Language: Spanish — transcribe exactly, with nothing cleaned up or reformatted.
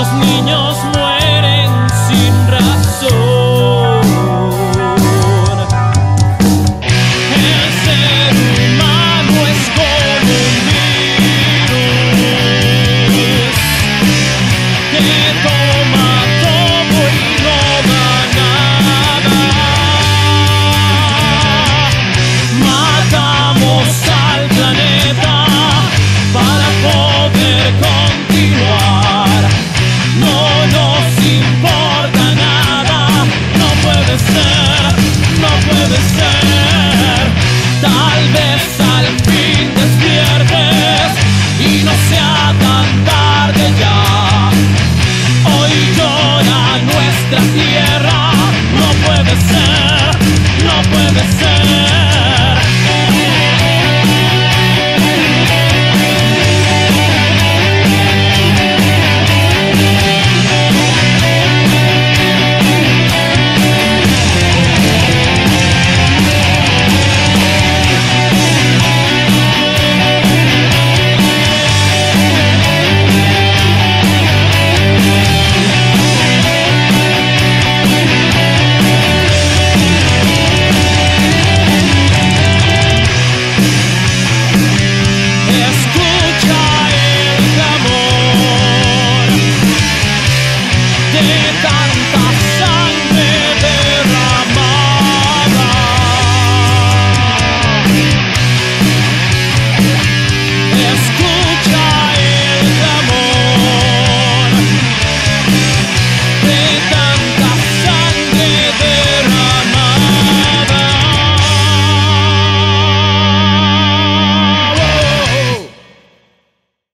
niños mueren sin razón. El ser humano es como un virus que toma todo y no da nada. Matamos al planeta para poder continuar. No nos importa nada. No puede ser, no puede ser. Tal vez al fin despiertes y no sea tan tarde ya. Hoy llora nuestra tierra.